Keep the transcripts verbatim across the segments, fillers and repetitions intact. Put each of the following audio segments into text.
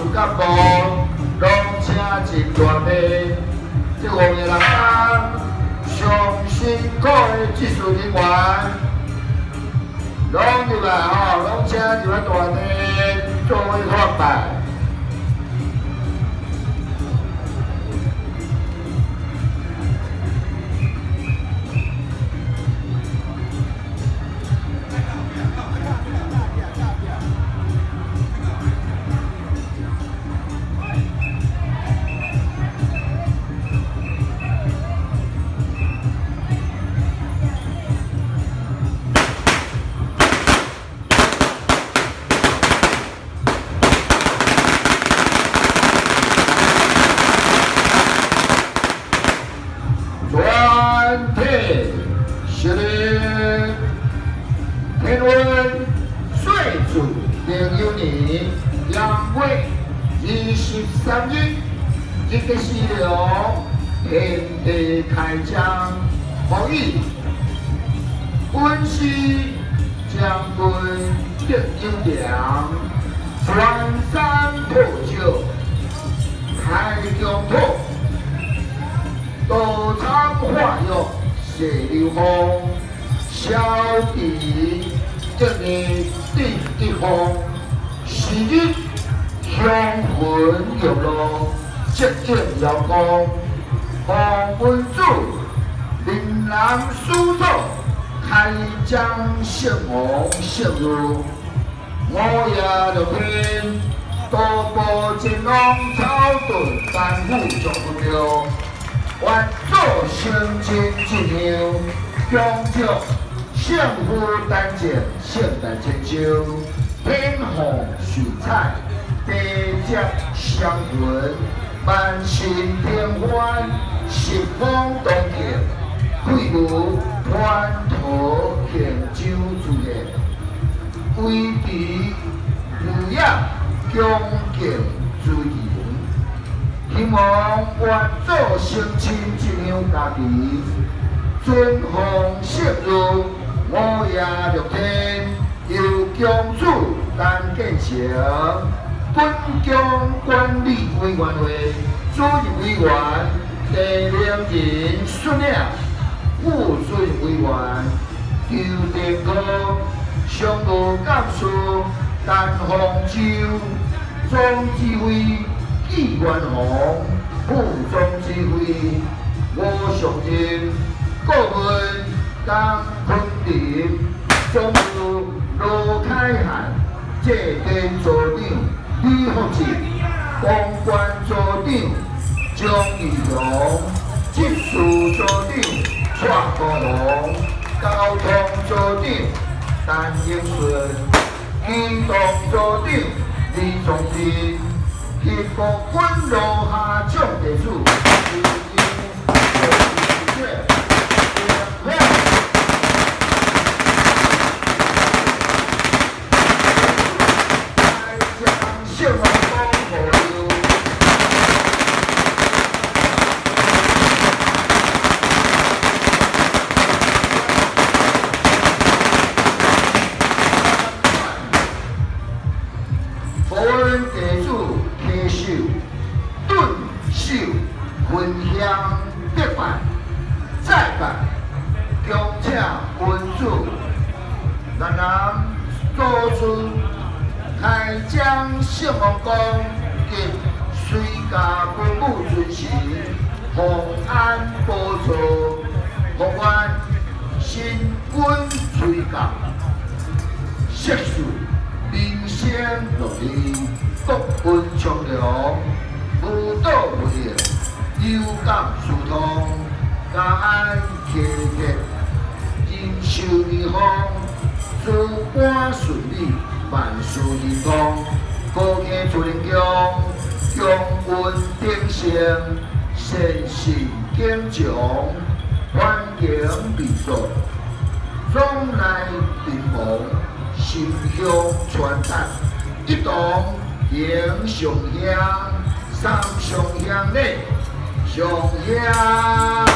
干部拢请真大批，这五个人工上辛苦的技术人员，拢入来吼，拢请入来大地作为看摆。 三日，一个四六，天地开张，防疫，温馨将军得优良，穿山破旧，开疆土，多仓化药，谢流风，小弟这里第一方，是日。 香魂玉露，接见邀功，黄文主，琳琅书作，开张圣王圣路，我也着天，多步金龙草屯，担负众不了，愿做圣经一样，恭祝幸福单结，圣诞千秋，天虹水彩。 地接相闻，万心天欢，十方同庆，贵如欢土献酒之宴，规避如也恭敬之言。希望愿做成亲一样家己，尊奉圣儒，我也乐天，由公主担建成。 本江管理委员会主任委员第零人孙领，副主任委员邱定科，常务干事陈凤洲，总指挥纪元宏，副总指挥吴尚仁，顾问江坤林，总务罗开汉，这边组长。 李福志、公关组长张义荣、技术组长蔡国龙、交通组长陈英顺、机动组长李宗平、协国军路下将地主刘英、谢谢。 开张圣王宫及随家父母尊神，奉安保佑，奉愿新君垂教，色事民生乐利，国运昌隆，无道无业，有感疏通，家安家业，人寿年丰，诸般顺利。 万事如意，高家出人强，强运鼎盛，善事坚强，环境美俗，总来宾忙，心香传达，一同迎上香，三上香礼，上香。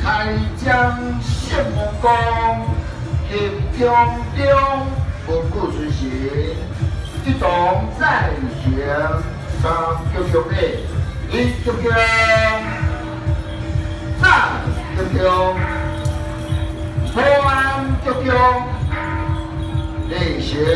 开疆献王公，立中中文武随行，一同再行三九九的一九九，三九九，三九九，立行。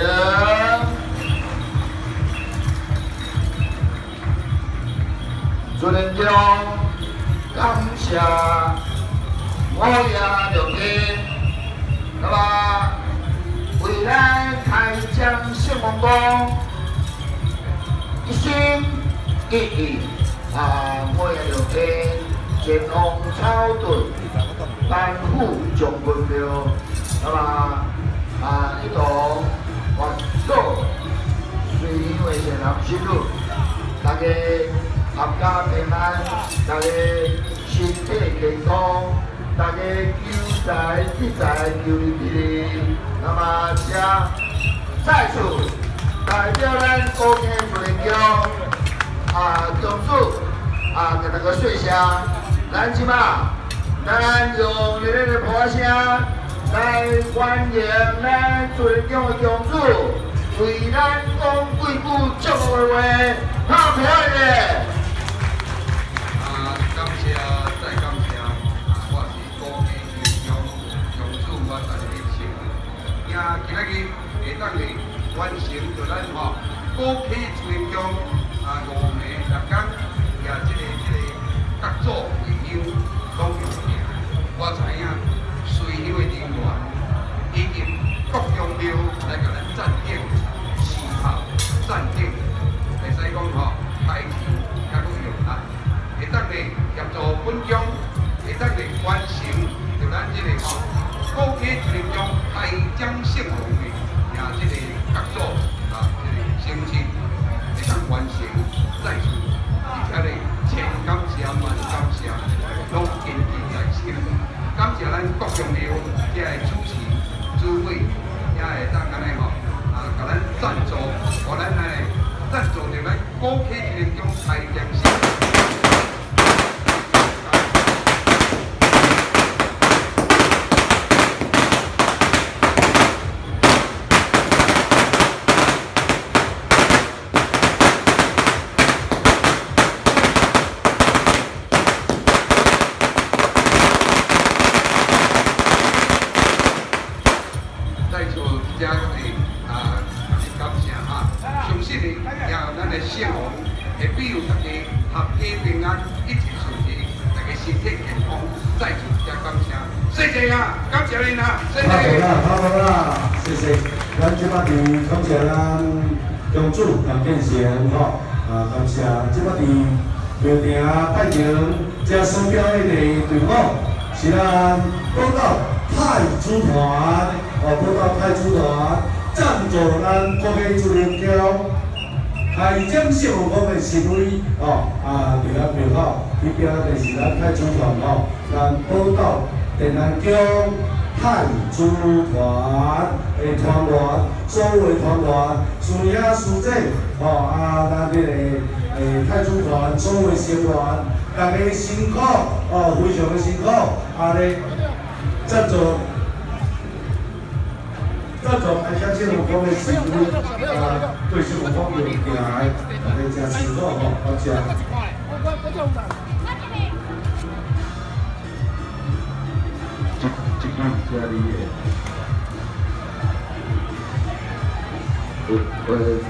尊重、感谢我也热情，那么未来开疆献王公，一心一意啊，我也热情，前往草屯，担负将军庙，那么啊一同环岛，随因为前南西路，大家。 合家平安，大家身体健康，大家求财必财，求利必利。那么，这再次代表咱高雄主人乡啊，中主啊，给大家说声，咱即马，咱用热烈的掌声来欢迎咱主人乡的中主，为咱讲几句祝福的话，拍票的。 感谢，再感谢啊！我是高雄乡乡主，我在热情。今今仔日会当嚟完成着咱吼高溪村乡啊五暝六天，也即个即个各组会友拢有名。我知影随乡的人员已经各乡庙来甲咱赞定、伺候、赞定，会使讲吼开球较佫用力。 会当嚟协助本乡，会当嚟完成着咱即个吼高溪村乡开疆献王的也即个合作啊，即个成绩会当完成在此，而且咧千感谢万感谢，拢铭记在心。感谢咱各乡庙也会主持主委，也会当安尼吼啊，甲咱赞助，互咱来赞助着咱高溪村乡开疆献王。 感谢咱乡主杨建成吼，啊，感谢即摆伫庙埕拜迎这双标的队伍，是咱宝岛太子团，哦，宝岛太子团赞助咱高溪主人乡开疆献王公的行为，哦，啊，伫咱庙口迄边就是咱太子团吼，咱宝岛电南乡。 太子团的团员，所有的团员，师爷师姐，吼啊，咱这个诶太子团所有的成员，大家辛苦，哦，非常的辛苦，啊咧赞助赞助开疆献王公的事务，啊，对新闻方面行来，大家真辛苦吼，感谢。 家里也，我我。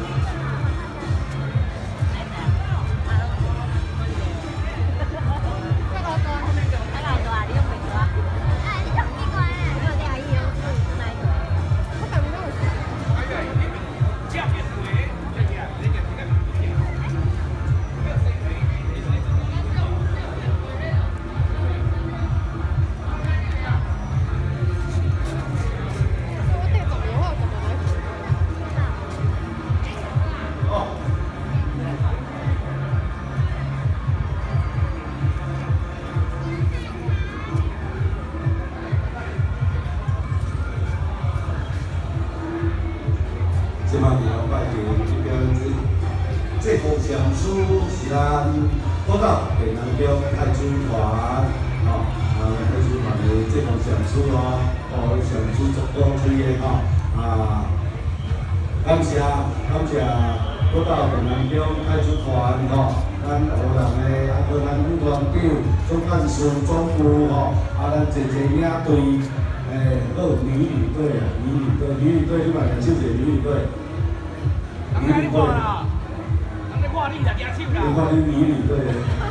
这项上书哦，哦上书足够推的吼啊，感谢感谢国道电南乡派出团吼，咱湖南的啊，个咱女团长总干事总部吼，啊，咱一个领队，诶，还有女旅队啊，女旅队，女旅队你嘛两手一个女旅队，女旅队。你看你女旅队。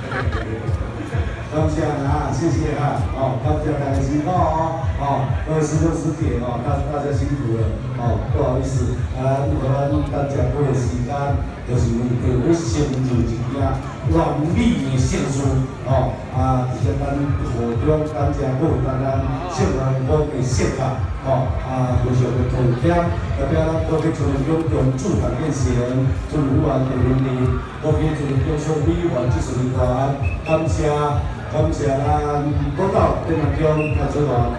感谢啊，谢谢啊，哦，感谢大家辛苦哦，哦，二十六十点哦，大大家辛苦了，哦，不好意思，啊，如果咱大家过的时间，就是就要先做一件完美的胜书，哦，啊，直接咱河中感谢各位大家幸运好嘅适合，哦，啊，非常嘅tou险，代表咱各位村中共主办建成，村委员第零年，各位村中所委员技术人员，感谢。感谢咱国道电南乡派出团。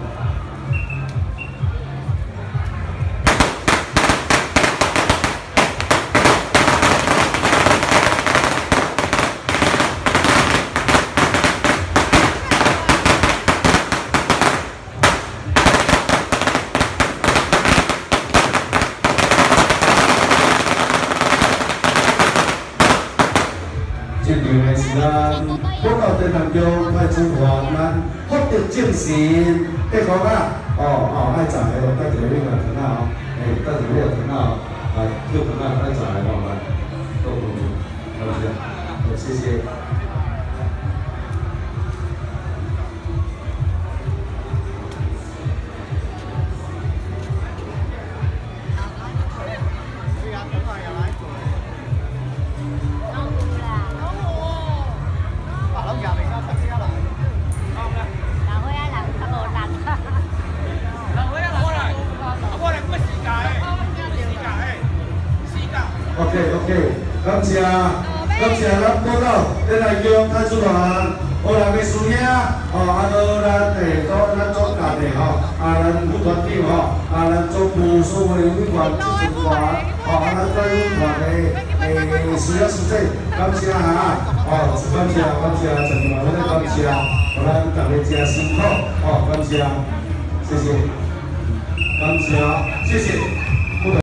这场的是咱国道电南乡派出团，咱福德精神八方啊，哦哦，爱在的，带一个那个糖啊，哦，诶，带一个那个糖啊，啊，叫糖啊，爱在的，慢慢，都可以，好谢，好谢谢。OK OK， 感谢感谢咱国道电南乡派出团，湖南的师兄，哦，啊，搁咱诶，做咱总教练吼，啊，咱女团长吼，啊，咱总部所有的委员、技术团，哦，啊，咱带领团的诶师兄师姐，感谢哈，哦，感谢感谢，真正真感谢，互咱大家真辛苦，哦，感谢，谢谢，感谢，谢谢。